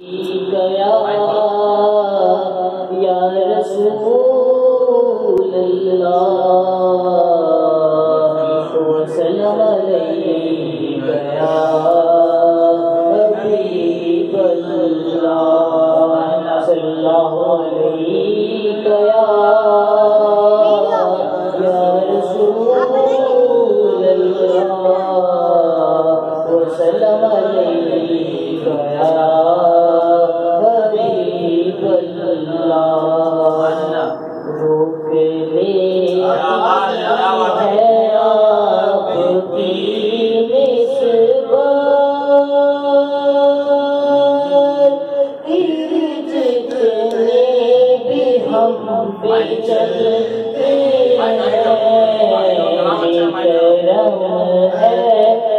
گیا یا رسول اللہ وسلم علیک یا حبیب اللہ صلی اللہ علیک یا رسول اللہ وسلم علیک یا روک لے ہے آپ کی نسبت جتنے بھی ہم پہ چلتے ہیں کرم ہے